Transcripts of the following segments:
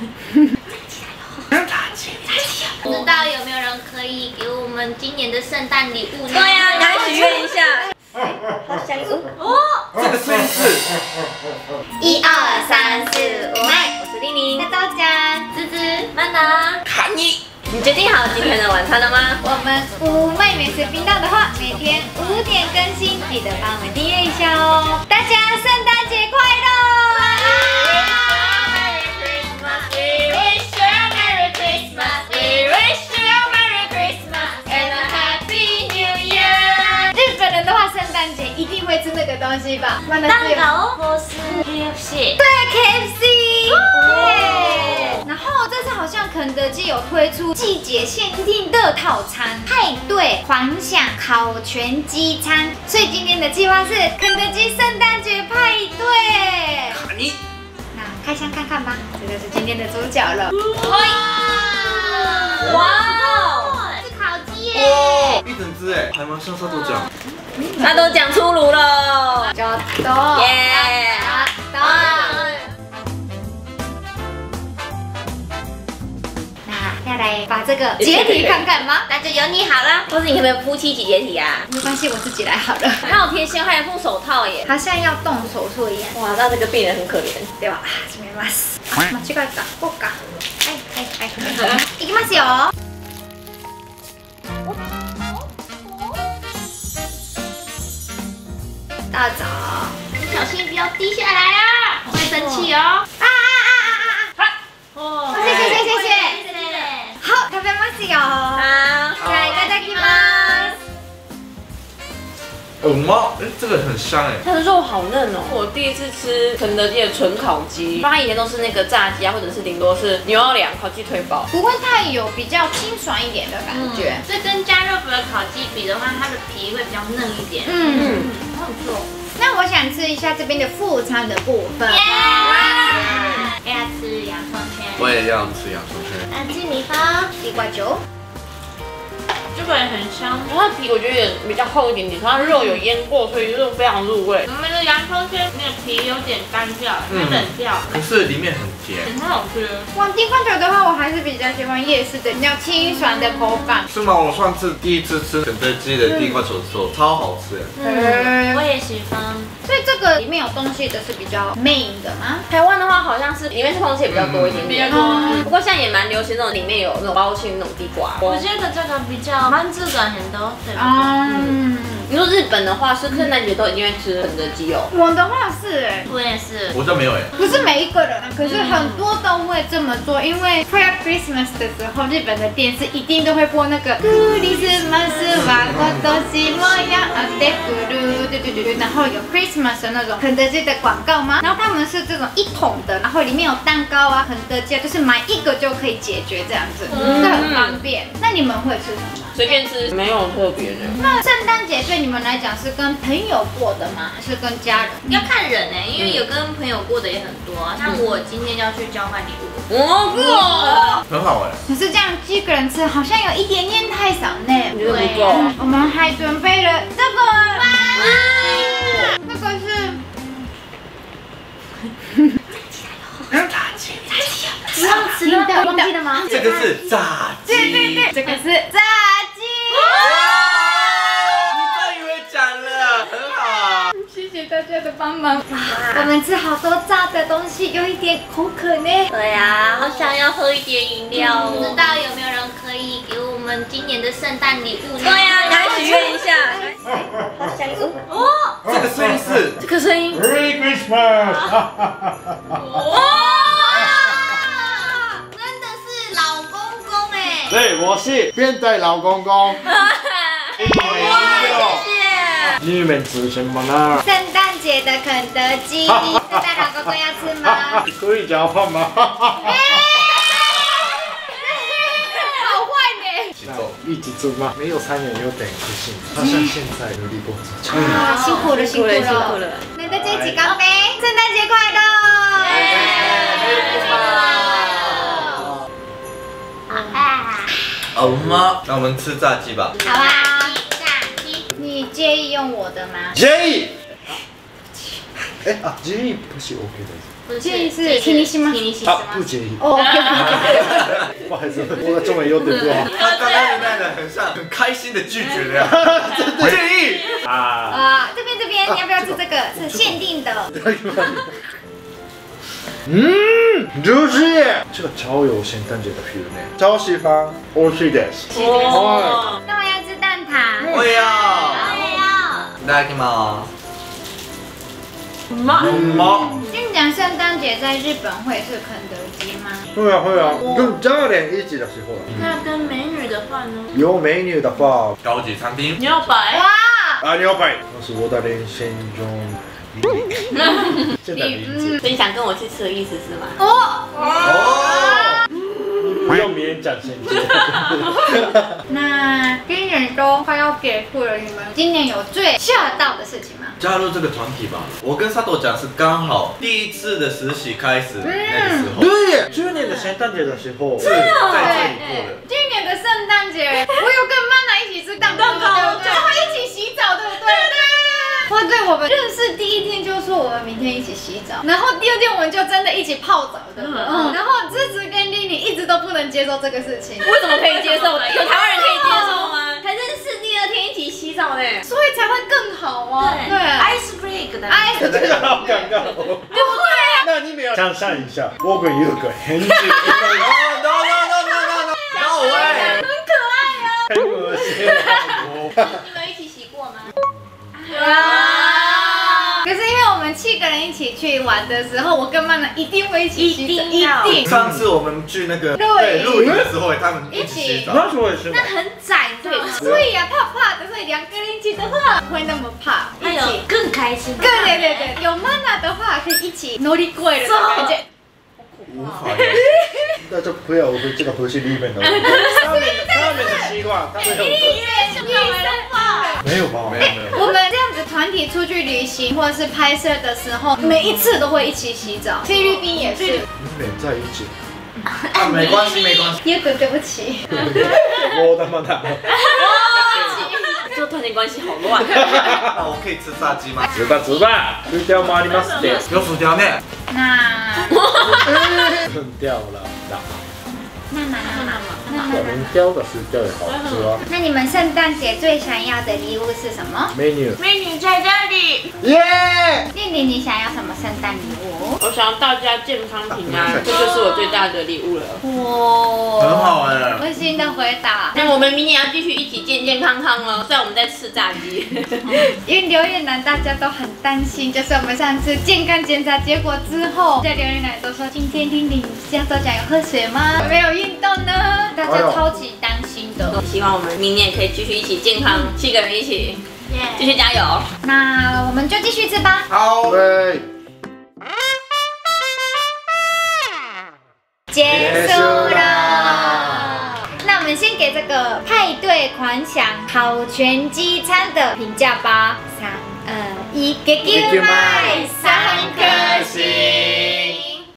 不知道有没有人可以给我们今年的圣诞礼物呢？ 对呀，来许愿一下。好想哦， 这个声音是 1、2、3、4、5， 我是丽玲， 豆浆、芝芝、 曼娜， 卡尼。 你决定好今天的晚餐了吗？ 我们五妹美食频道的话，每天5点更新，记得帮我们订阅一下哦。大家圣诞节快乐！ 圣诞节一定会吃那个东西吧？ 蛋糕或是 KFC？ 对 ，KFC。对。然后这次好像肯德基有推出季节限定的套餐，派对狂享烤全鸡餐。所以今天的计划是肯德基圣诞节派对。 卡尼。 那开箱看看吧，这就是今天的主角了。 哇！ 是烤鸡耶！ 哇，一整只哎，还蛮像沙豆酱。 他都讲出炉了， 就多耶！ 那要来把这个解题看看吗？那就由你好了。 或是你可不可以夫妻解题啊？ 没关系，我自己来好了。 还有贴心，还有副手套耶！ 好像要动手术一样。 哇，那这个病人很可怜。 では始めます。間違えた。こうか。はいはいはい。いきますよ。大早，小心不要滴下来啊！会生气哦。哦，谢谢谢谢谢谢。好，食べますよ。 好， じゃあいただきます。 妈，哎，这个很香哎。 它的肉好嫩哦！我第一次吃肯德基的纯烤鸡，不然它以前都是那个炸鸡啊，或者是顶多是牛肉两烤鸡腿堡， 不会太有，比较清爽一点的感觉。 这跟加热服的烤鸡比的话，它的皮会比较嫩一点。 很不错。那我想吃一下这边的副餐的部分。 要吃洋葱圈， 我也要吃洋葱圈。 鸡米花、地瓜球。 这个也很香。 它的皮我觉得也比较厚一点点，它的肉有腌过，所以就是非常入味。 我们的洋葱圈那个皮有点干掉，会冷掉， 可是里面很甜。 很好吃。 哇，地瓜球的话，我还是比较喜欢夜市的比较清爽的口感。 是吗？我上次第一次吃肯德基的地瓜球的时候，超好吃哎。 我也喜欢。 所以这个里面有东西的是比较 main 的吗？ 台湾的话好像是里面是空气也比较多一点点， 比较多不过现在也蛮流行那种里面有那种包心那种地瓜。 我觉得这个比较满足感很多，对吧？ 你说日本的话是圣诞节都一定会吃肯德基哦。 我的话是我也是。 我就没有哎。 不是每一个人啊，可是很多都会这么做，因为 Pre Christmas 的时候，日本的电视一定都会播那个クリスマスは今年もやってくる，对，然后有 Christmas 的那种肯德基的广告吗？然后他们是这种一桶的，然后里面有蛋糕啊，肯德基啊，就是买一个就可以解决这样子，这很方便。那你们会吃什么？ 随便吃，没有特别的。 那圣诞节对你们来讲是跟朋友过的吗？还是跟家人？ 要看人呢，因为有跟朋友过的也很多啊。像我今天就要去交换礼物。 哇， 很好哎。 可是这样一个人吃好像有一点点太少呢。 我觉得不够。 我们还准备了这个，那个是。 忘记了吗？ 这个是炸鸡。 对，这个是炸鸡。 你终于会讲了，很好啊。 谢谢大家的帮忙。我们吃好多炸的东西，有一点口渴呢。 对呀，好想要喝一点饮料。 不知道有没有人可以给我们今年的圣诞礼物呢？ 对呀，来许愿一下。 好想哦， 这个声音是这个声音。 Merry Christmas！ 对，我是变态老公公。 谢谢。 你们吃什么呢？ 圣诞节的肯德基，圣诞老公公要吃吗？ 可以交换吗？ 好坏呢。 一起做吗？没有3年有点不幸，他像现在努力工作。 啊，辛苦了，辛苦了。来，大家一起干杯！圣诞节快乐！ 妈，那我们吃炸鸡吧。 好啊，炸鸡。你介意用我的吗？ 介意。 介意不是 OK 的。 不建议是気にします不介意。 哦， 不好意思，我的中文有点不好。 他刚刚的那个很像很开心的拒绝的样子。建议这边，你要不要吃这个？是限定的。 ジューシー。这个超有圣诞节的 feel 呢，超喜欢，美味しいです。 哦， 那我要吃蛋挞。 我也要。 我也要。 いただきます。 妈， 跟你讲，圣诞节在日本会是肯德基吗？ 会啊，跟家人一起的时候， 那跟美女的话呢？ 有美女的话， 高级餐厅。 牛排， 哇， 牛排，那是我的人生中现在理解。 所以你想跟我去吃的意思是吗？ 哦。 不用勉强先接。 那今年都快要结束了，你们今年有最吓到的事情吗？ 加入这个团体吧。我跟佐藤讲是刚好第一次的实习开始那个时候。 对，去年的圣诞节的时候， 是在这里过的。 今年的圣诞节，我有跟曼娜一起吃蛋糕，对不对？然后一起洗澡，对不对？哇，对，我们认识第一天就说我们明天一起洗澡，然后第二天我们就真的一起泡澡，对不对？然后芝芝跟丽丽一直都不能接受这个事情， 为什么可以接受？有台湾人可以接受吗？才认识第二天一起洗澡呢， 所以才会更好啊。对 ，ice break 的。 这个好尴尬哦。 对不对？ 那你们要想象一下，我跟优哥很久， No way。 很可爱啊。 很恶心。 你们一起洗过吗？ 可是因为我们7个人一起去玩的时候，我跟曼娜一定会一起洗澡，一定。 上次我们去那个对露营的时候，他们一起洗澡。 那时候也是嘛。 很窄，对。 所以呀，怕怕的，所以2个人一起的话不会那么怕， 还有更开心。 对，有曼娜的话可以一起乗り越える的感觉。 无法。 那就不要，我们这个不是里面的。他们的习惯，他们有。没有吧？没有。 我们这样子团体出去旅行或者是拍摄的时候，每一次都会一起洗澡。菲律宾也是。 你们在一起。 没关系。 优哥，对不起。 我的妈的。 这团体关系好乱。 那我可以吃炸鸡吗？ 吃吧。薯条もありますね。 有薯条呢。 那很掉了。很掉的薯条也好吃啊。 那你们圣诞节最想要的礼物是什么？ 美女在这里。 耶！ 丽丽，你想要什么圣诞礼物？ 我想要大家健康平安，这就是我最大的礼物了。 哇， 很好哎。 温馨的回答。 那我们明年要继续一起健健康康哦，虽然我们在吃炸鸡。 因为留言栏大家都很担心，就是我们上次健康检查结果之后，在留言栏都说今天丽丽香豆奖有喝水吗？没有运动呢？大家超级担心的。 希望我们明年也可以继续一起健康，7个人一起，继续加油。 那我们就继续吃吧。 好。 对。 结束了。那我们先给这个派对狂想烤全鸡餐的评价吧。3、2、1，给麦3颗星。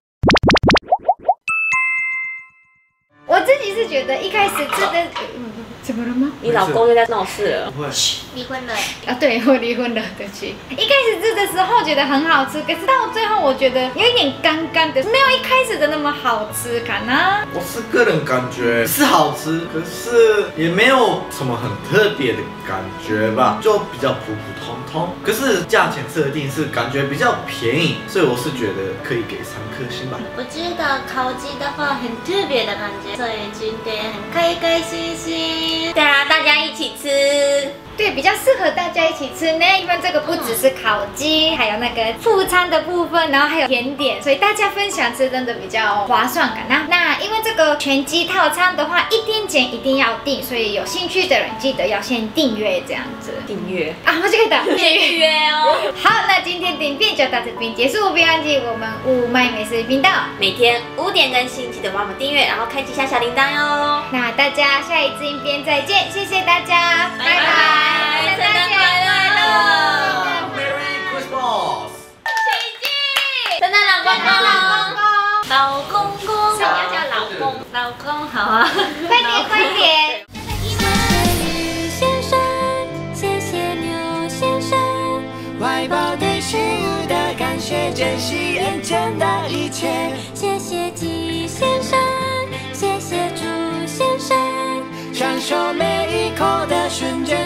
我自己是觉得一开始吃的，怎么了吗？ 你老公又在闹事了。 不会。 离婚了。 啊，对，我离婚了，对不起。一开始吃的时候觉得很好吃，可是到最后我觉得有一点干干的，没有一开始的那么好吃，看啊。 我是个人感觉是好吃，可是也没有什么很特别的感觉吧，就比较普普通通。可是价钱设定是感觉比较便宜，所以我是觉得可以给3颗星吧。 我觉得烤鸡的话很特别的感觉，所以今天很开心。 对啊，大家一起吃。 对，比较适合大家一起吃呢，因为这个不只是烤鸡，还有那个副餐的部分，然后还有甜点，所以大家分享吃真的比较划算感啊。那因为这个全鸡套餐的话，1天前一定要订，所以有兴趣的人记得要先订阅这样子。 订阅啊，我就可以打订阅哦。 好，那今天的影片就到这边结束，别忘记我们雾麦美食频道每天5点更新，记得帮我们订阅，然后开启下小铃铛哟。 那大家下一支影片再见，谢谢大家，拜拜。 圣诞快乐 Merry Christmas！ 圣诞老公公， 老公公，想要叫老公，老公好啊， 快点。 先生，谢谢刘先生，怀抱对事物的感受。 珍惜眼前的一切。 谢谢季先生，谢谢朱先生， 享受每一刻的瞬间。